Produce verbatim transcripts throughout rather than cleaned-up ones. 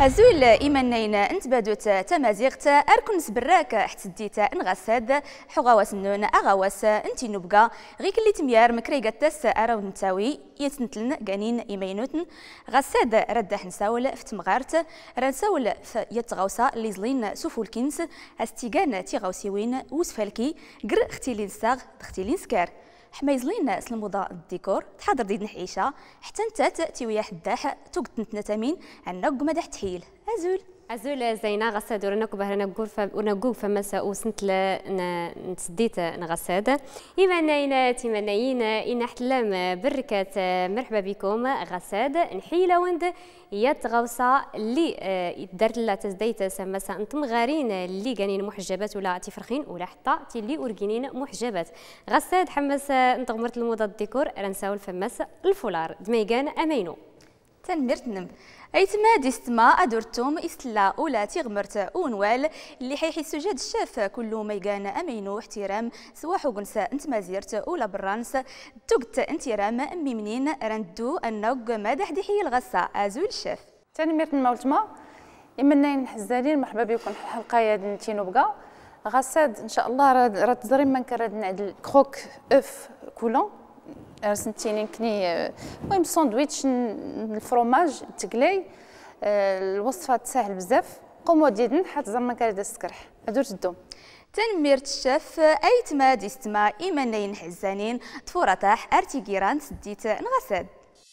أزول إيمانين أنت بادوت تمازيغت أركن سبراك حتديت نغساد حغاواس النون أغاواس أنتي نبقى غيك اللي تميار مكريقتس أراو نتاوي يتنتلن قانين إيمينوتن غساد رد حنساول في تمغارت رنساول في يتغوصا اللي زلين سوفو الكنس استيقان تيغوسيوين وسفالكي قر اختيلين ساغ اختيلين سكار حمايزلين سلموضة الديكور تحضر ديد نحيشة حتى نتات تيويا حداح توقت نتنتامين عنق مدح تحيل أزول أزول زينا غساد ورناكو بهرنا نقول ونقول فمسا وسنت نتسديت نغساد إيمانينا تيمانيين إن أحلام بركة مرحبا بكم غساد نحيلة وند يتغوصا اللي درت لا تزديت سمسا انتم غارين اللي قانين محجبات ولا تفرخين ولا حتى تيلي ورقينين محجبات غساد حمس انت غمرت الموضه الديكور رنساول فمس الفولار دميقان امينو تنمرتنم ايتما ديستما ادورتم استلا ولا تغمرت اونوال اللي حيحسوا جاد الشاف كل ميقان امينو احترام سوا حقنسا انت ما زيرت ولا برانس توقت انترام امي منين رندو النوق مدح دحي الغسا ازول الشاف تنمرت المولتما يمنين حزالين مرحبا بكم الحلقه يا نتينو بقى غساد ان شاء الله راه تزري من كراد نعدل كروك اف كولون سنتينين كني المهم ساندويتش الفروماج تقلاي الوصفه تسهل بزاف قوموا ديدن حتى زعما كراد السكرح ادور الدوم تنميرت الشاف ايتما ديستما ايمانين حزانين تفورطاح ارتيكيران سديت نغساد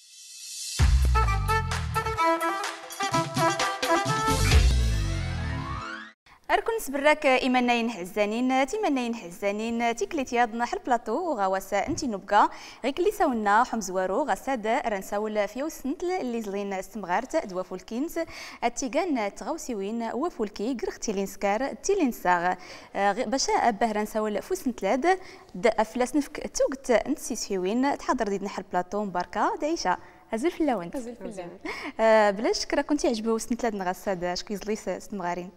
أركن سبراك إيمانين حزانين تيمانين حزانين تيكليت ياضنا حل بلاطو وغواسا انتي نبقى غيك اللي ساونا حمزوارو غساد رنساول في وسنت اللي زلين استمغارت دوافولكينز التيغان تغوسيوين وفولكي قرختيلين سكار تيلين ساغ باش أباه رنساول فوسنت لاد أفلاس نفك توقت انت سيسيوين تحضر ديدنا حل بلاطو مباركة دعيشة أزول في اللون أزول في اللون أه بلا شكرا كنتي عجبو وسنت لاد نغساد شكو يزليس استمغارين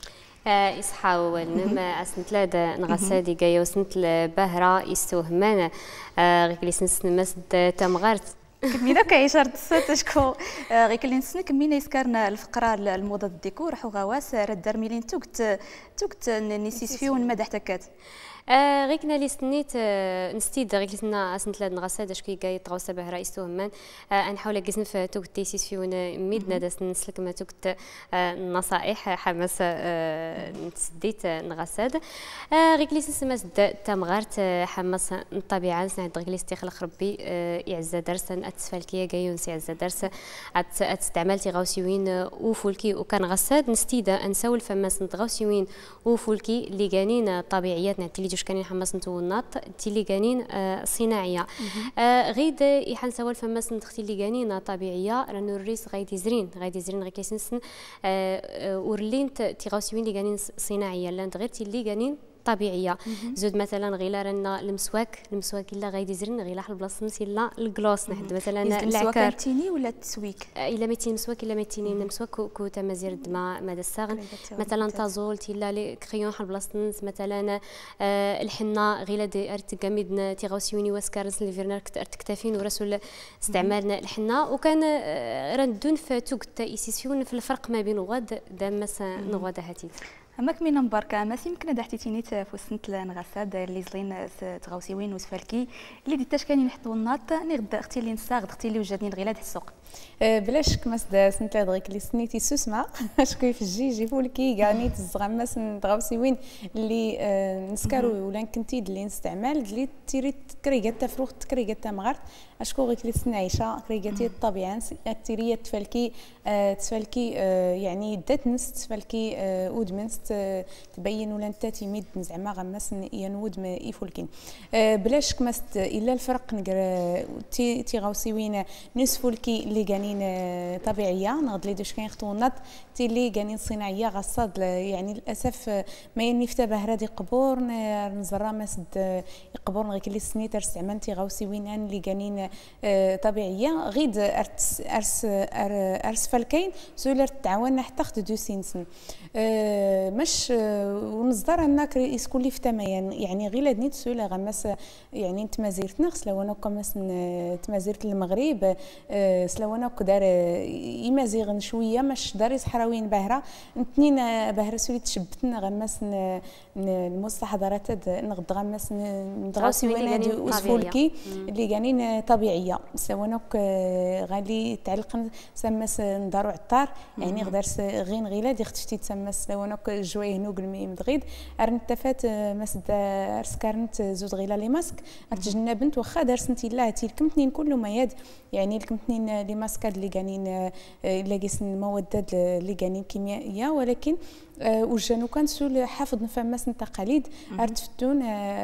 إصحاو نم أسنت لاد نغسادي جاي وسنت البهرة يستوهمان غير اللي سنسن مسد تمغارت كمينا كعيش رد الصوت شكو غير اللي نسن كمينا يسكرنا الفقرة الموضة الديكور حو غواس رد درميلين توقت توقت نسيس فيون مدح تكات آه غير كنا اللي سنيت آه نستيد غير كنا سنت لاد نغساد شكي جاي تغوصا به رئيس توهمان آه نحاول جزن في توك تيسيس فيون ميدنا داس نسلك ما توك آه نصائح حماس آه نتسديت نغساد آه غير كلي سمس تمغارت آه حماس الطبيعه سنعد غير استخلق ربي آه يعز درس اتسفالكيه جايون سيعز درس ات استعملتي غوسيوين وفولكي وكان غساد نستيد نسول فماس نتغوسيوين وفولكي اللي جانين طبيعيات نعتلي جوش كانين حماس نتوناط تيلي قانين آه صناعيه آه غيد يحن سوال فماس نتختي اللي قانين طبيعيه رانو الريس غايدي زرين غايدي زرين غير كيسنسن آه ورلين تيغاوسيوين اللي قانين صناعيه لان غير تيلي قانين طبيعيه زود مثلا غيلا رانا المسواك المسواك الا غايدي زرن غيلا حل بلاصه الا الكلوس نحد مثلا العكار تيني ولا التسويك الا ميتين مسواك الا ميتين المسواك كو تمازير الدماء مدى الساغن مثلا تازول تيلا لي كريون حل بلاصه مثلا آه الحنه غيلا دي ارت قامدنا تيغوسيوني واسكارز اللي فيرنا تكتافين ورسول استعمالنا الحنه وكان آه رندون في توك تايسيسيون في الفرق ما بين غاد دامس نغاد هاتي أماك من مباركة ما يمكن دحتي تينيت فوسنت نغساد اللي زلين تغوسيوين وسفالكي اللي ديتاش كاني نحطو الناط نغد اختي اللي نساغ اختي اللي وجدني الغلاد السوق بلا شك مسد سنت لاد اللي سنيتي سوسما شكون في الجي جيبوا لكي كاني تزغمس نتغوسيوين اللي نسكرو ولا كنتي اللي نستعمل اللي تيري كريغات فروخ كريغات مغارت اشكو غير اللي سنعيشه كريغاتي الطبيعه اكتيريه تفالكي تفالكي يعني دات نس تفالكي ودمنس تبين ولا انت تيميد زعما غمس ينود ما يفولكين بلا شك مست الا الفرق نقرا تي تيغوسيوين نسفولكي اللي كانين طبيعيه نغد لي دوش كاين خطونات تي اللي كانين صناعيه غصاد يعني للاسف ما ينفتى بهرادي قبور نزرا مسد يقبور غير اللي سنيت استعمال تيغوسيوين اللي كانين طبيعيه غيد ارس ارس ارس فالكين سولر تعاون حتى خد دو سينسن مش ونصدر انك يسكن لي في تمايا يعني غير لدني تسولا غمس يعني تمازيرت نغس لو انا كمس تمازيرت المغرب سلو انا دار يمازيغن شويه مش دار صحراويين باهره نتنين باهره سولي تشبتنا غمس المستحضرات نغد غمس ندغاسي وانا اسفولكي اللي كانين طبيعيه سلو انا غالي تعلق سمس ندارو عطار يعني غدار غين غيلا دي اختي تسمس لو انا جويه هنوق الميم دغيد ارنتفات مسد ارسكارنت زوج غيلا لي ماسك ارتجنبنت واخا دار سنتي لا تي لكم اثنين كل ما يد يعني لكم اثنين لي ماسكات اللي كانين لاقيس المواد اللي كانين كيميائيه ولكن وجانو كان سول حافظ نفهمس التقاليد ارتفتون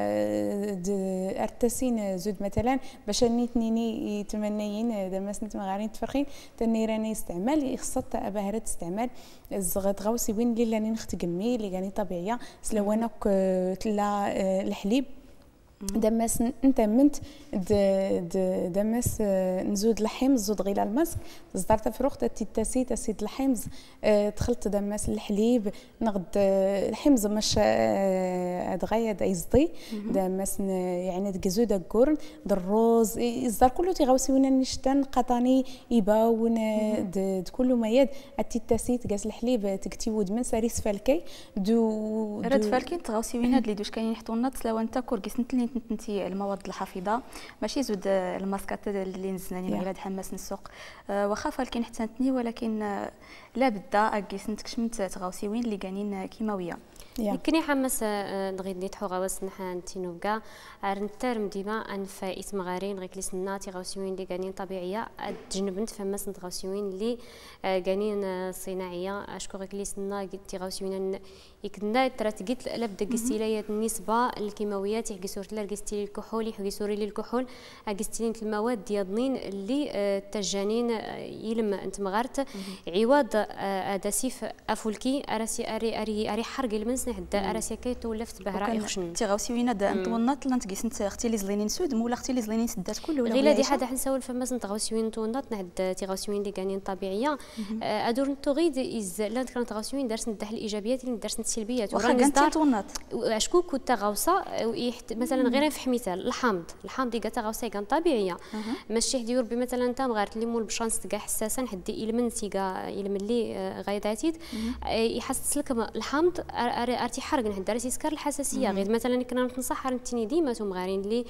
ارتسين زود مثلا باش نيتنيني يتمنيين دمس نتمغارين تفرخين تنيراني استعمال يخصت باهرات استعمال الزغط غوسي وين اللي راني نختقمي اللي كاني طبيعيه سلوانك تلا الحليب دمس نتمنت دمس نزود لحم زود غير الماسك زدرت فروخ تيتاسي تسيد الحمز دخلت دمس الحليب نغد الحمز مش دغيا يزدي دمس يعني دكزو دكورن الروز الزار كله تيغوسي وين نشتن قطاني يباون كله ما يد تيتاسي تقاس الحليب تكتي ود من ساريس فالكي دو رد فالكي تغوسي وين هاد اللي دوش كاين يحطوا النط لو انت كوركيس نتلي نتنتي المواد الحافظه ماشي زود الماسكات اللي نزلاني غير تحمس السوق واخا فالكين حتى نتني ولكن لا بدا اكيس نتكشمت تغاوسي وين اللي كانين كيماويه يمكن حمس نغيد نيتحو غواس نحان تينوبكا ارنترم ديما انف اسمغارين غيك لي سناتي غاوسيوين اللي كانين طبيعيه تجنبنت فماس نتغاوسيوين اللي كانين صناعيه اشكو غيك لي سنا تي غاوسيوين يكنا ترى تقيت لابد قستيليات النسبه الكيماويات يحقسور لا قستيلي الكحول يحقسوري لي الكحول قستيلين المواد ديالنين اللي تجانين يلم انت مغارت عوض اداسيف افولكي اراسي اري اري اري حرق المنس حدا اراسي كيتو لفت بهرا يخشن تي غاوسيوين دا انطونات لا نتقيس انت اختي لي زلينين سود مولا اختي لي زلينين سدات كله ولا غير دي حدا حنسول فماس نتغاوسيوين طونات نعد تي غاوسيوين اللي كانين طبيعيه ادور نتوغيد از لا كانت غاوسيوين درس ندح الايجابيات اللي درس السلبيات وراني نتطونات اشكو كنت غاوصه مثلا غير في مثال الحامض الحامض اللي قتا غاوصه كان طبيعيه ماشي حدي يربي مثلا انت مغارت ليمون بشانس تلقى حساسا حدي يلمن سيكا يلمن لي غايداتيد يحسس لك الحامض ارتي حرق نحد راسي سكر الحساسيه غير مثلا كنا ننصح نتني ديما مغارين اللي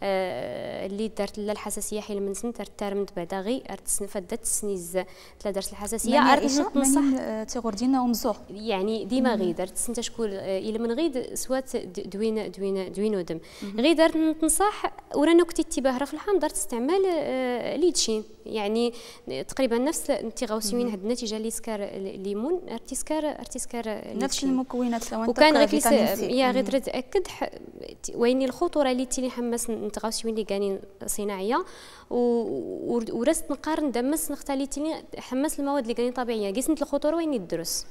اللي دارت لا الحساسيه حيل من سنت ترمت بعدا غي فدات سنيز تلا درت الحساسيه ننصح تيغوردينا ومزوغ يعني ديما غي درت سنت شكون الا من غيد سوات دوين دوين دوين ودم غير دارت ننصح ورانا كنت تباهره في الحام دارت استعمال ليتشين يعني تقريبا نفس انت غاوسيوين هاد النتيجه اللي سكر الليمون ارتي سكر ارتي سكر نفس المكونات لو انت وكان غير يا غير تاكد وين الخطوره اللي تي حمس نتغاوسيوين اللي كانين صناعيه ورست نقارن دمس نختالي تي حمس المواد اللي كانين طبيعيه قيسنت الخطوره وين يدرس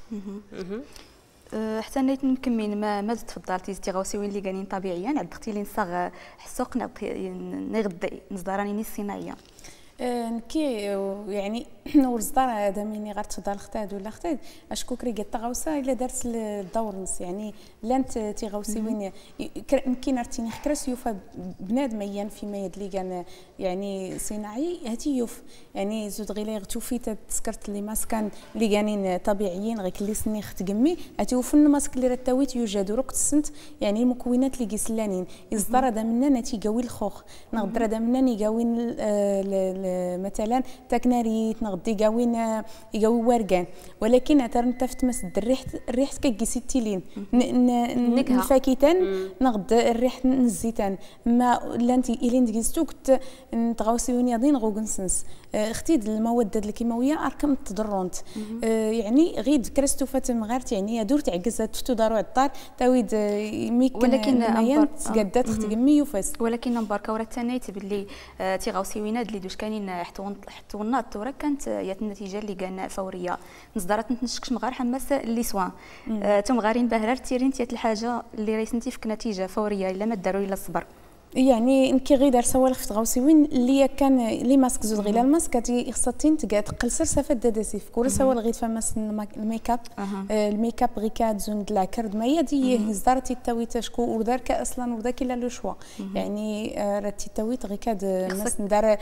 حتى نيت نكمل ما ما تفضلتي زتي غاوسيوين اللي كانين طبيعيا عاد اختي لي نصاغ حسوق نغد نصدراني ني صناعيه نكي يعني ورزدار هذا مني غير تفضل اختاد ولا اختاد اشكو كري قط غوسه الا دارت الدور نص يعني لانت تي غوسي وين نكي نرتيني خكرس يوفا بنادم ايان فيما يدلي كان يعني صناعي هاتي يوف يعني زود غير توفي تسكرت لي ماسكان اللي كانين طبيعيين غير اللي سني ختقمي هاتي وفن الماسك اللي رتاويت يوجد رقت السنت يعني المكونات اللي كيسلانين يصدر هذا منا نتي قوي الخوخ نقدر هذا منا يقاوي مثلا تاكناريت نغدي قاوين يقاوي ورقان ولكن اثر انت فتمس الريح الريح كيجي تيلين الفاكيتان نغد الريح الزيتان ما لا انت الين ديستو كنت نتغاوسيون يضين غوغنسنس اختي المواد الكيماويه اركم تضرونت يعني غير كرستو فاتم غارت يعني دور تعكزات فتو دارو على الدار تاويد ميك ولكن ميان تقادات اختي يوفاس ولكن نباركا ورا تانيت باللي تيغاوسيوينات اللي دوش كانين حتونات تورا كانت يات النتيجه اللي كان فوريه نصدرات نتنشكش مغار حماس اللي سوان توم غارين باهرار تيرين تيات الحاجه اللي ريسنتي فيك نتيجه فوريه الا ما داروا الا الصبر يعني انكي غير دار سوالف في تغوسيوين اللي كان لي ماسك زود غير الماسك تي خصاتين تقعد تقلصر سافا داداسيف كل سوال غير فماس الميك اب الميك اب غير كاتزون د العكرد ما هي دي زدارتي تاوي تشكو ودارك اصلا وذاك الا لو شوا يعني راتي تاوي غير كاد الناس ندار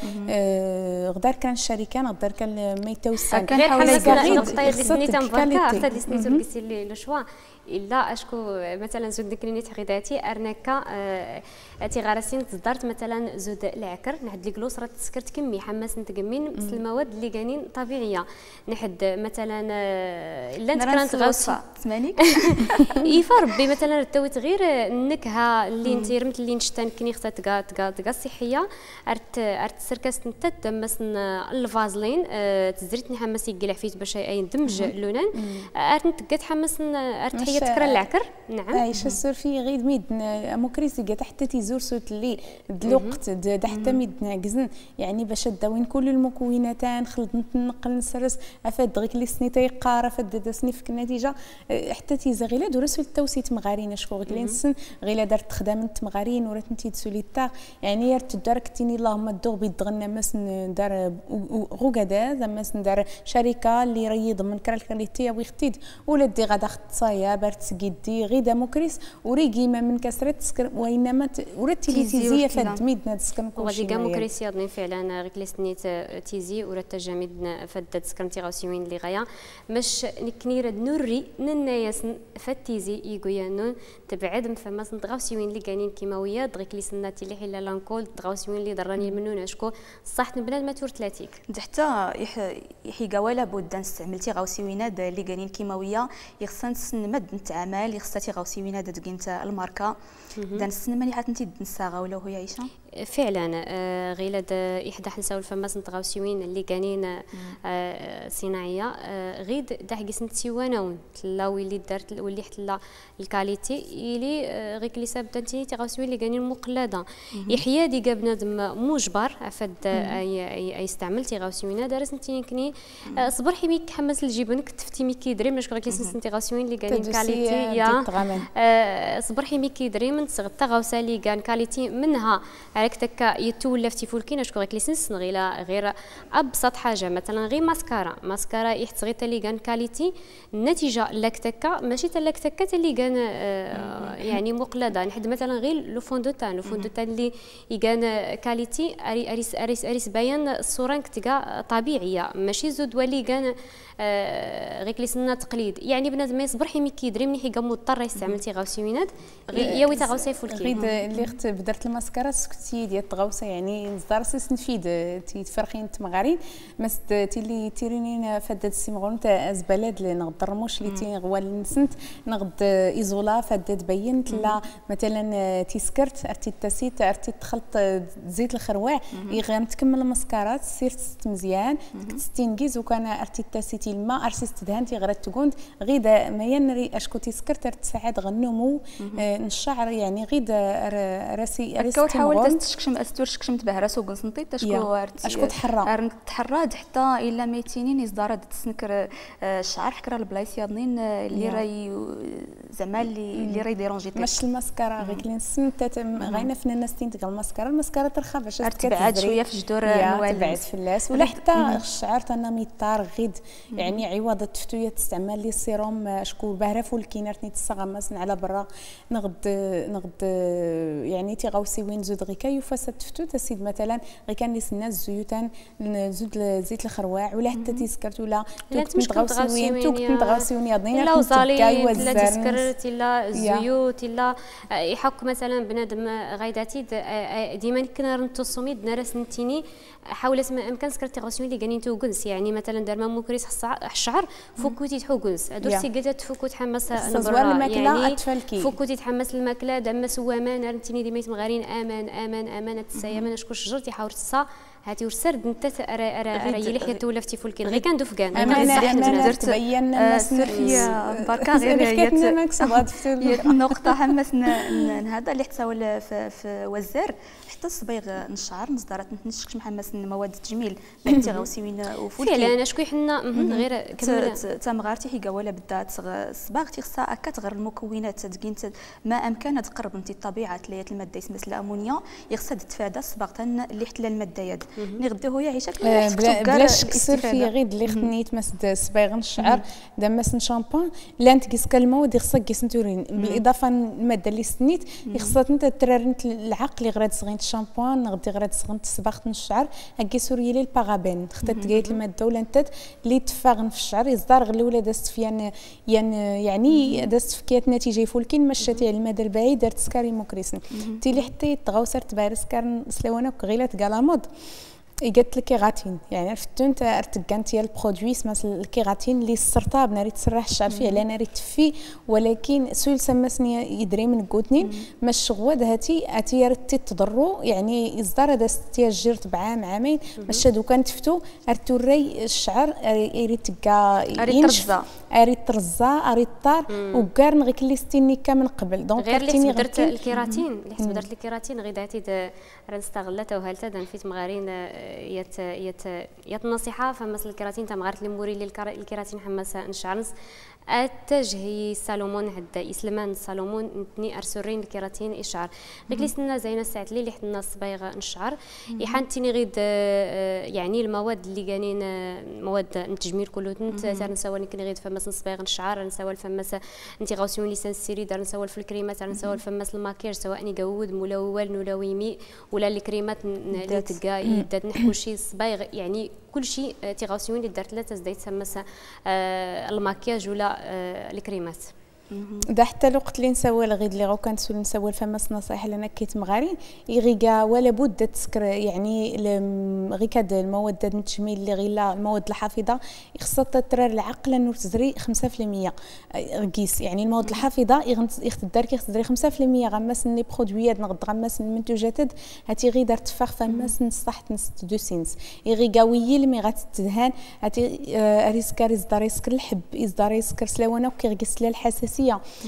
غدار كان الشركه غدار كان ميتوسان كان حاول نقطه اللي سنيتها مباركه حتى اللي سنيتو قلتي لي لو شوا الا اشكو مثلا زود ديكريني تغيداتي ارنكا اتي غارسين تزدرت مثلا زود العكر نحد لي كلوس راه تسكرت كمي حماس نتقمين بس المواد اللي كاينين طبيعيه نحد مثلا الا انت كانت غوصه سمانيك ايفا ربي مثلا تويت غير النكهه اللي انت رمت اللي نشتان كني خصها تقا تقا تقا صحيه ارت ارت سركست انت تمسن الفازلين تزريت نحمس يقلع فيه باش يندمج اللونان ارت تقات حمس ارت هي تكرا العكر نعم عايشه السور في غير ميد موكريسي قات حتى تيزور صوت اللي الوقت د حتى ميد نعكزن يعني باش داوين كل المكونات نخلط نقل نسرس افاد غير اللي سنيتي قاره فد سنيف النتيجه حتى تيزا غير دور سول التوسيت مغارين شكو غير نسن غير دارت خدام مغارين ورات انت تسوليتا يعني يا تدارك تيني اللهم الدوغ بيدغنا ماس ندار غوكادا زعما ندار شركه اللي ريض من كرا الكاليتي ويختيد ولا دي غادا خصايا بارت سكيدي غير ديموكريس وريكيما من كسرت تسكر وانما ورا تيزيه فد ميدنا تسكن كلشي وغادي كاموكريس يضني فعلا غير سنيت تيزي ورا تجامد فد تسكن تيغاوسيوين اللي غايا مش نكنير نوري نناياس فتيزي يقويانون تبعد فما تغاوسيوين اللي كاينين كيماويات غير لي سناتي اللي حلا لانكول تغاوسيوين اللي ضراني منون اشكو صح بنادم ما تور ثلاثيك حتى يحيقا ولا بد نستعملتي غاوسيوينات اللي كاينين كيماويه يخصن نمد نتعامل يخصتي غاوسيوينات دكينت الماركه دان السن ماني حات انت نساغا ولا هو عايشه فعلا آه غير احدى حنساو الفماس نتغاوسيوين اللي كاينين آه صناعيه آه غير داك سنتيواناون تلاوي اللي دارت واللي حتى الكاليتي اللي آه غير اللي سابتنتي تغاوسيوين اللي كاينين مقلده يحيى دي بنادم مجبر عفد اي يستعمل تغاوسيوين دارس انت يمكن آه صبر حميك حمس الجبنك تفتي ميكي دري مش غير سنت تغاوسيوين اللي كاينين كاليتي يا آه صبر حميك دري من صغت تغاوسه اللي كان كاليتي منها عليك تكا يتولف تيفولكين اشكو غير ليسنس غير غير ابسط حاجه مثلا غير ماسكارا ماسكارا يحت غير اللي كان كاليتي النتيجه لك تكا ماشي تلك تكا اللي كان آه يعني مقلده نحد مثلا غير لو فون دو تان لو فون دو تان اللي كان كاليتي اريس اريس اريس باين الصوره كتكا طبيعيه ماشي زود ولي كان آه غير لسنا تقليد يعني بنادم ما يصبر حمي كيدري مني حيقا مضطر يستعمل تيغاوسيوينات يا وي تغاوسي فولكي غير اللي خت بدرت الماسكارا سكتي ديال التغاوسه يعني نصدر سيس نفيد تيتفرخين تمغارين مس تيلي تيرينين فدات السيمغون تاع زبالاد اللي نغدر موش اللي تي غوال نسنت نغد ايزولا فدات بينت لا مثلا تيسكرت ارتي تاسيت ارتي تخلط زيت الخروع يغام تكمل الماسكارات سير مزيان تستينكيز وكان ارتي تاسيتي الماء ارتي تدهن تي غير تكون غيدا ما ينري اشكو تيسكرت تساعد غنمو الشعر يعني غيدا راسي راسي حاولت تشكشم استور شكشمت به راسو قنصنطي تشكو اشكو تحرى تحرى حتى الا ميتينين يصدر تسنكر الشعر حكرا البلايص ياضنين اللي راي زعما اللي اللي راي ديرونجي ماشي الماسكارا غير كلين سنت غاينه فنانه تينتقل الماسكارا الماسكارا ترخى باش تبعد شويه في جدور نوال تبعد في اللاس ولا حتى الشعر تانا ميطار غيد يعني عوض التفتويه تستعمل لي السيروم شكو باهره فولكينر نيت الصغمس على برا نغد نغد يعني تيغاوسي وين زود غي كيفاس تفتو تسيد مثلا غي كان لي سنا الزيوتان زود زيت الخروع ولا حتى تيسكرت ولا توك نتغاوسي وين توك نتغاوسي وين يضينا لا وصالي لا تسكرت لا الزيوت لا يحك مثلا بنادم غايداتي ديما كنا نتصومي نرس نتيني حاول اسمع امكان سكرت غاسيون اللي كانين توغنس يعني مثلا دار ما موكريس الشعر فوكوتي تحوغنس درتي قلت تفوكو تحمس نبرا يعني فوكو تحمس الماكله دام سوامان رنتيني ديما يتمغارين امان امان امان تسايمان شكون شجرتي حاول تصا هاتي ورسرد انت راه راه يلي حيت ولا في فولكين غير كان دفكان انا درت بيان الناس سوريا بركا غير حكيتنا مكسب غتفتو النقطه حمس هذا اللي حتى في وزار حتى الصبيغ الشعر نصدرات نتنشكش محمس مواد التجميل ما تيغوسيوين وفولكين فعلا انا شكون حنا غير كمل تمغارتي حيقه ولا بدات الصباغ تيخصها هكا تغير المكونات تدقين ما امكن تقرب انت الطبيعه تلاقي الماده اسمها الامونيا يخصها تتفادى الصباغ اللي حتى الماده يد ني غدا هو يعيشك بلاش كسر في غير اللي خدنيت مسد صباغ الشعر دا مسن شامبون لا انت كيس كالمود يخصك كيس نتورين بالاضافه الماده اللي سنيت يخصها انت ترارنت العقل غير صغين الشامبون غدي غير صغين صباغه الشعر هكا سوري لي البارابين خدت تقيت الماده ولا انت اللي تفاغن في الشعر يصدر غير الاولى دازت فيان يعني دازت فكيات نتيجه فولكين مشاتي على المدى البعيد درت سكاري موكريسن تي اللي حتى يطغاو صرت بايرس كارن سلوانه وغيلات كالامود قالت الكيراتين يعني عرفتو انت ارتكانت ديال البرودوي اسمها الكيراتين اللي السرطاب ناري تسرح الشعر فيه على ناري تفي ولكن سول سماسني يدري من كوتنين ما الشغواد هاتي هاتي رتي تضرو يعني يصدر هذا ستيا جرت بعام عامين باش دو كان تفتو ارتوري الشعر يريد تلقى ينشف اريد ترزا اريد طار وكارن غير اللي ستيني كامل قبل دونك غير اللي درت الكيراتين اللي حسب درت الكيراتين غير هاتي راه نستغلتها وهالتا دنفيت مغارين يت يت يت النصيحه فمس الكيراتين تاع مغارت لموري لي الكيراتين حماسه نشعرنس اتجهي سالومون هدا يسلمان سالومون نتني ارسورين الكيراتين اشعر غير لسنا زينه ساعات لي حنا صبايغه نشعر يحنتيني غير يعني المواد اللي كانين مواد التجميل كله انت نسوى كني غير فماس صبايغه نشعر نسوى الفماس انت غاوسيون ليسان سيري دار نسوى في الكريمات نسوى الفماس الماكياج سواء نقود ملون ولا ويمي ولا الكريمات اللي تلقى يدات نحكو شي صبايغ يعني كل شيء تيغاوسيون اللي درت لا تزدايت تسمى الماكياج ولا الكريمات دا حتى الوقت اللي نسوي الغيد اللي غو كنت نسوي الفماس نصائح لنا كيت مغارين يغيكا ولا بد تسكر يعني غير كاد المواد التجميل اللي غير المواد الحافظه يخصها ترار العقل انه تزري خمسة في المية قيس يعني المواد الحافظه يخدر كيخدري خمسة في المية غماس لي برودويات نغد غماس المنتوجات هاتي غير دار تفاخ فماس نصحت نس دو سينس يغيكا ويل مي غتدهان هاتي ريسكار يصدر يسكر الحب يصدر يسكر سلاونه وكيغيس لها الحساسيه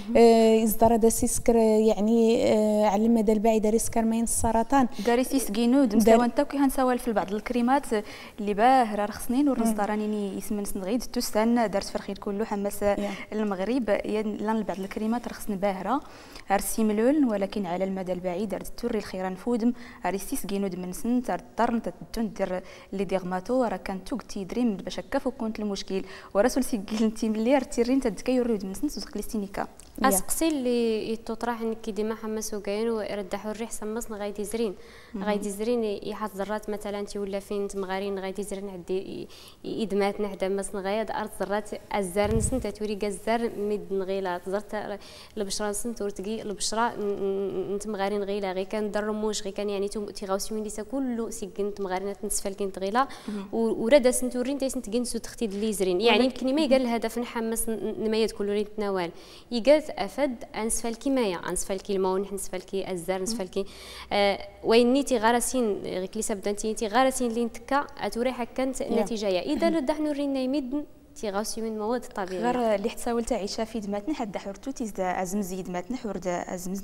يصدر هذا سيسكر يعني على المدى البعيد ريسكر ماين السرطان داري سيسكينود مساوى انت كي غنساوى في بعض الكريمات اللي باهره رخصنين ورنصدراني يسمن سنغيد توستان دارت فرخيل كله حماس المغرب لان بعض الكريمات رخصن باهره ارسيملول ولكن على المدى البعيد دارت توري الخيران فودم اريسيسكينود من سن تضطر تدير لي ديغماتو راه كان توك تيدريم باش هكا كنت المشكل وراسل سيكيل انت ملي رتيرين تدكيورود من سن تسقليستينيكا اسقسي اللي يتطرح انك ديما حماس وكاين ويردحوا الريح سمصنا غايدي زرين غايدي زرين يحط ذرات مثلا انت ولا فين تمغارين غايدي زرين عندي ادمات نحدا مسن غايد ارض ذرات الزار نسنت توري الزار مد نغيلا زرت البشره نسنت ورتقي البشره انت مغارين غيلا غير كان درموش غير كان يعني تيغاوسيون ليس كله سكنت مغارينات نسفل كنت غيلا وردا سنتورين تيسنت كنسو تختيد لي زرين يعني يمكن ما قال الهدف نحمس نميت كله نتناول يقال افد انسفل كيمايا انسفل كي الماء نسفل كي الزر نسفل كي آه وين نيتي غارسين غير كلي سبدا انتي غارسين اللي نتكا اتوري حكنت النتيجه اذا ردح نورينا يمد تيغاوسي من مواد طبيعيه غير اللي حتساول تاع عيشه في دماتنا حد حرتو تيزدا ازمز يدماتنا حورد ازمز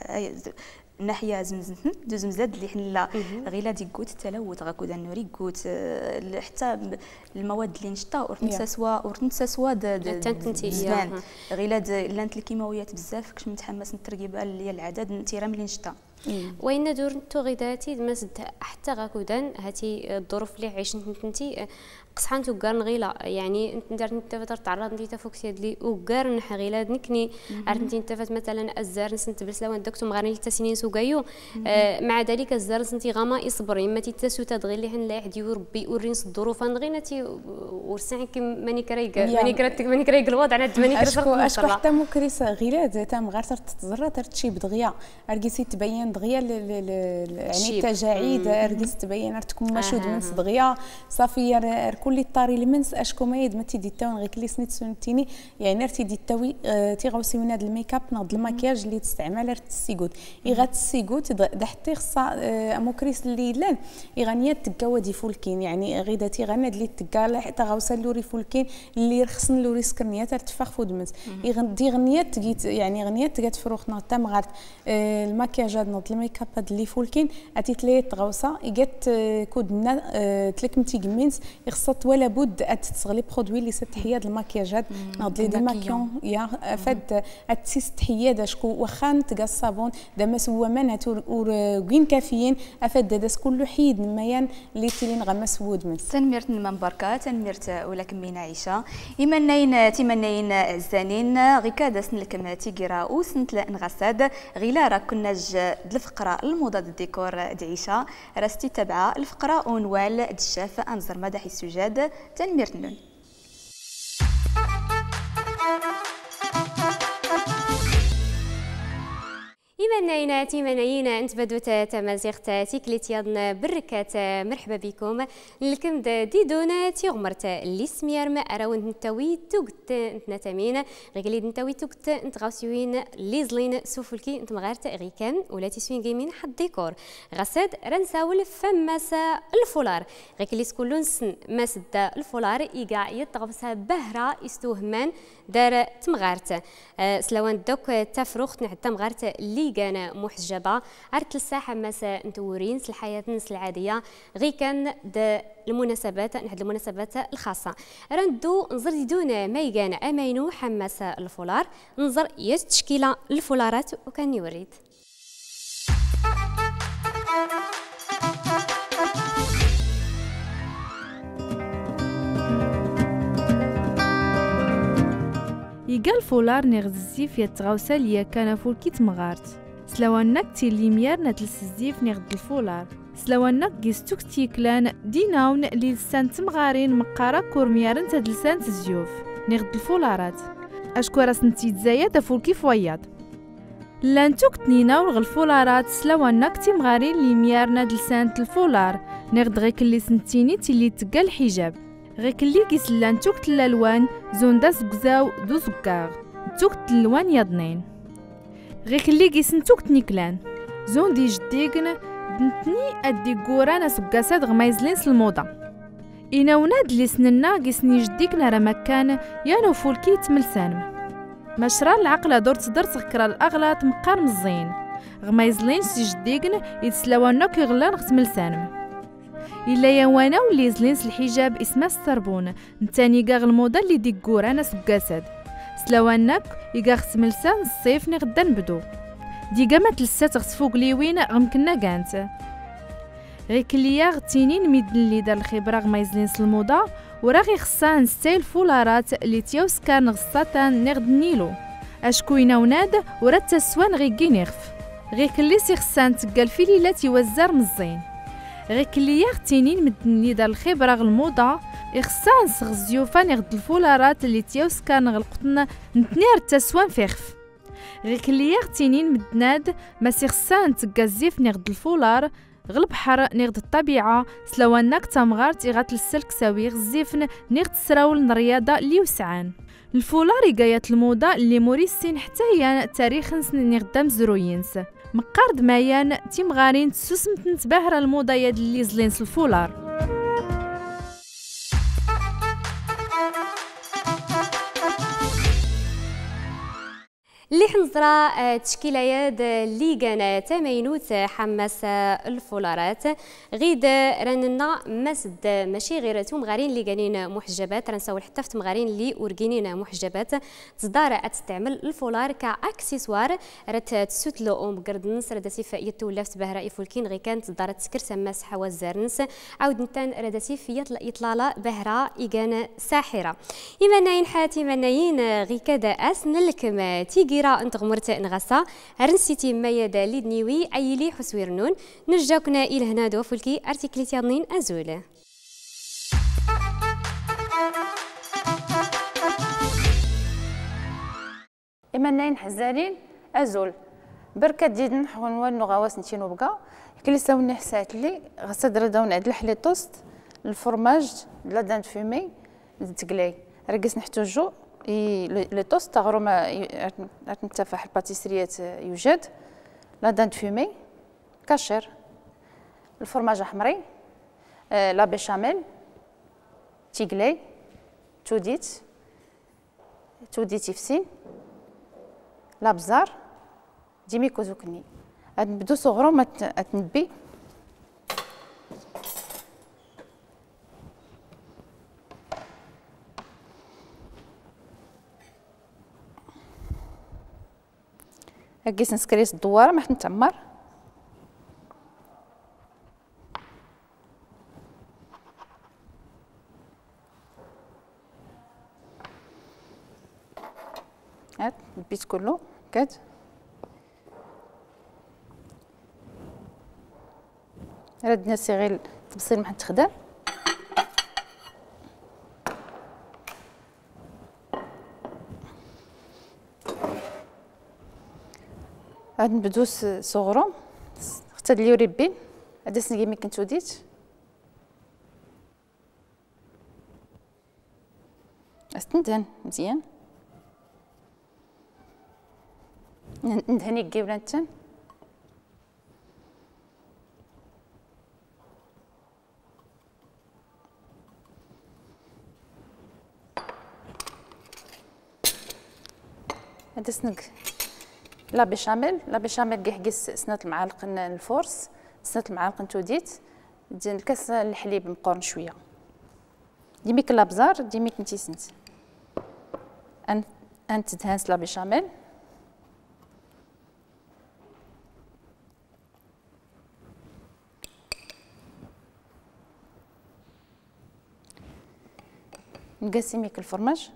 ناحيه زمزم دوزم زاد اللي حنا غيلا دي كوت تلوث غاكودا نوري كوت حتى المواد اللي نشطا ورتنسا سوا ورتنسا سوا زمان غيلا لانت الكيماويات بزاف كش متحمس نترقيبها اللي العدد نتيرام اللي نشطا وين دور تو غيداتي مسد حتى غاكودان هاتي الظروف اللي عيشت نتنتي قصحان توكار غيلا يعني انت دارت انت فتر تعرض لي تفوكسي لي وكار نح غيلا نكني عرفتي انت فات مثلا الزار نسنت بسلا وندكتو مغارين التسنين سوكايو آه مع ذلك الزار سنتي غاما يصبر يما تيتسو تدغي اللي حنا لا يحد يربي ورينس الظروف غيناتي ورسعي ماني كريق ماني كريق ماني كريق الوضع انا ماني كريق اشكو حتى مكريسه غيلا ذات مغار تزرا ترتشي بدغيا اركيسي تبين تبين دغيا يعني التجاعيد ركز تبين تكون مشود من دغيا صافي كل الطاري المنس اشكو ما يد ما تيدي تاون غير كلي سنيت سنتيني يعني تيدي تاوي تيغوسي من هذا الميك اب ناض المكياج اللي تستعمل السيغوت يغات السيغوت دحتي خصا اموكريس اللي لان يغنيات تكاودي فولكين يعني غيداتي غناد اللي تكا حتى غوسا لوري فولكين اللي رخصن لوري سكرنيات تفاخ فودمنس يغدي غنيات تجيت يعني غنيات تجات فروخنا تم غارت المكياج هاد ناض الميك اب هاد اللي فولكين اتي تلي تغوسا يجات كودنا تلكمتي جمينس يخصت ولا بد اتتصغلي برودوي اللي ستحياد المكياجات ناض لي دي ماكيون يا فد اتسيس تحياد شكو وخان تلقى الصابون دما سوا منات وين كافيين افد داس كله حيد ميان اللي تيلين غمس وود من تنميرت المنبركه تنميرت ولا كمينا عيشه يمنين تيمنين عزانين غي كادا سنلكم تيكيرا وسنت نغساد غيلا راه كنا الفقره الموضه الديكور دعيشه راستي تبعه الفقره ونوال الشاف انظر مدح السجاد تنميرت نون إيمانينا تيمانينا انت بدوت تمازيغت تيكليت يضنا بركات مرحبا بكم لكم ديدونا تيغمرت اللي سمير ما اراون نتاوي توقت نتامين غيلي نتاوي توقت انت غاوسيوين اللي زلين سوفلكي انت مغارت غي كان ولا تيسوين جيمين حد ديكور غساد رنساول فماسا الفولار غيكلي سكولون سن ماسد الفولار يقع يطغفسها بهرة يستوهمان دار تمغارت أه سلوان دوك تفرخت نحن تمغارت اللي كان محجبه عرت الساحه مسا نتورين الحياه الناس العاديه غير كان المناسبات نحد المناسبات الخاصه رندو نزر دون ما يكان امينو حماس الفولار نزر يس تشكيله الفولارات وكان يوريد يقال الفولار نغز الزيف يتغوسا ليا كان فولكي تمغارت سلوانك تي لي ميار نتلس الزيف نغد الفولار سلوانك جيستوك تيكلان ديناون لي لسان تمغارين مقارا كورميارن تدلسان تزيوف نغد الفولارات اشكو راس نتي تزايد فولكي فوياض لانتوك تنيناو الفولارات سلوانك تيمغارين لي ميار ندلسان الفولار نغد غيك اللي سنتيني تي تقال الحجاب غيك اللي كيسلان توك الالوان زون دا زكزاو دو زكاغ توك الالوان يضنين غيك اللي كيسن توك تنيكلان زون دي جديقن بنتني ادي كورانا سكاسات غمايزلين الموضه إناوناد اللي سننا كيسني جديكنا راه مكان يانو فولكي تملسان مشرا العقله دور تدر تذكر الاغلاط مقار مزين غمايزلين سي جديقن يتسلاوانا كيغلان غتملسان إلا يوانا ولي زلينس الحجاب اسمه السربون نتاني كاغ الموضة اللي ديكور أنا سكاسد سلاوانك يكاغ سملسان الصيف نغدا نبدو ديكا ما تلسات غسفوق ليوين غمكنا كانت غيك اللي غتينين ميدن اللي دار الخبرة غما يزلينس الموضة وراغي خصها نستايل فولارات اللي تيوس كان غساتان نغد نيلو اشكو يناوناد ورا تسوان غيكي نغف غيك اللي سي خصها نتقال في ليلة يوزر مزين غيك اللي يغتينين مدن اللي دار الخبرة غالموضة يخصها نسغ الزيوفا نغد الفولارات اللي تيوس كان غلقتنا نتنير التسوان فيخف غيك اللي يغتينين مدناد ما سي خصها نتقا الزيف نغد الفولار غالبحر نغد الطبيعة سلواناك تمغارت يغات السلك ساوي غزيفن نغد السراول نرياضة اللي وسعان الفولار يقايات الموضة اللي موريسين حتى هي تاريخ نسن نغدا مزروينس مقارد مايان تيمغارين تسوسمت نتباهر الموضة اللي زلينس الفولار اللي حنزرا تشكيله ياد اللي كان تمينوت حماس الفولارات غيد راننا مسد ماشي غير تمغارين اللي كانين محجبات رنساول حتى في تمغارين اللي وركينين محجبات تصدار تستعمل الفولار كاكسسوار رات تسوتلو ام قردنس راه داسيف يتولفت بهرا يفولكين غي كانت دار تسكر سماس حواز زارنس عاود نتان راه داسيف يطلالا بهرا يكان ساحره اما ناين حاتي مناين غي كذا اسن لكم تيجي راه انت غمرت نغسا رنسيتي مايدا ليدنيوي عيلي حسويرنون نرجاكنا الى هنا دو فولكي ارتيكليت يضنين ازوله اما ناين حزارين ازول بركه ديال نحو نوالو غواس نتينو بقى كلي ساوني حسات لي غتدير داون عند لحلي توست الفرماج لا دان فومي تقلاي رقص نحتاجو لي توست تغرو ما تنتفح الباتيسريات يوجد لا دان فومي كاشير الفرماج احمري آه لا بيشاميل تيقلاي توديت توديتي فسين لابزار ديمي كوزوكني هاد نبدو صغرو ما تنبي هكيس نسكريس الدواره ما حنتعمر هاد البيت كله كاد راد ناسي غير التبصيل ما تخدم غادي نبدو صغرو حتى لي ريبين هذا سنقي مي كنت وديت استندهن مزيان ندهني كي ولا نتن هذا سنق لا بيشاميل لا بيشاميل كي حقيس سنات المعالق الفورس سنات المعالق نتوديت ديال الكاس الحليب مقورن شويه ديميك لابزار ديميك نتي سنت ان ان تدهنس لا بيشاميل نقسميك الفرماج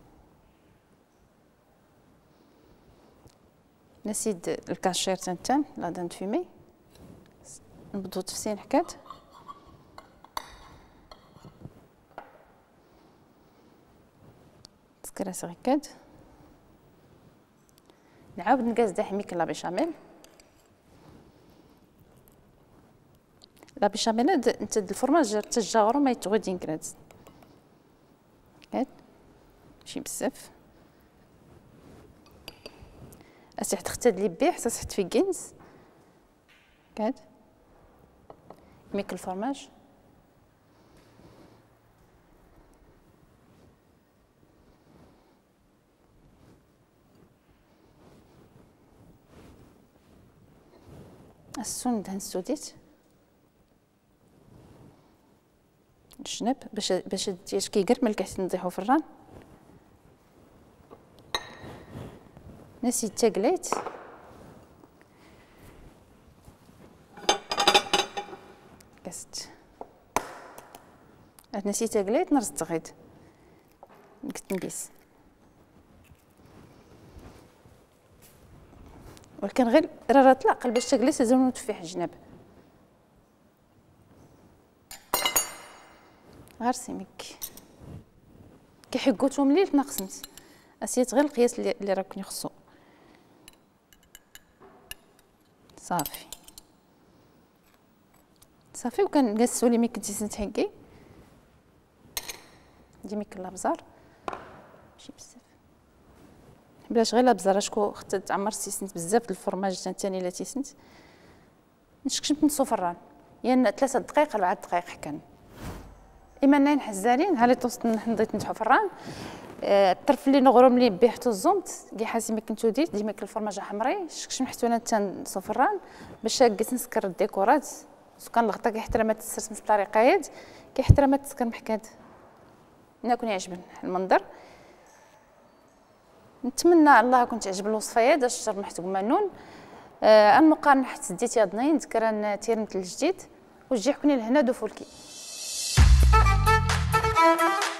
نسيد الكاشير تنتن لا دان فيمي نبدو تفسين حكات تسكراسي هكاد نعاود نقاز دحميك لا بيشاميل لا بيشاميل انت الفرماج تجاورو ما يتغدين كرات هاد ماشي بزاف اسي تختاد لي بيه حتى تحط في كينز كاد ميك الفرماج السون دهن السوديت الجنب باش باش دياش كيقرمل كحتى نضيحو في الران نسيت تاقليت كست نسيت تاقليت نرزت غيد قلت نقيس ولكن غير راه طلق باش تاقليت لازم نتفيح الجناب غير سيميك كيحكوتو مليل تناقصنت اسيت غير القياس اللي, اللي راكني خصو صافي صافي وكنقاسو لي مي كنتي تنحكي ديميك الابزار ماشي بزاف بلاش غير الابزار اشكو خت تعمر سيسنت بزاف الفرماج ثاني لا تيسنت نشكشم نصو فران يعني ثلاثة دقائق أربعة دقائق حكان اما نين حزالين ها لي توست نضيت نتحو فران الطرف اللي نغرم ليه بيه حتى الزومت كي حاسي ما كنت وديت ديما الفرماج حمري شكشم حتى انا تان صفران باش قلت نسكر الديكورات كان الغطا كيحترم تسرسم بطريقه يد كيحترم تسكر محكاد ناكل يعجبن المنظر نتمنى الله يكون تعجب الوصفه يا داش الشر محتوم منون آه المقارنه حتى ديت ياضني نذكر تيرمت الجديد وجي حكوني لهنا دو فولكي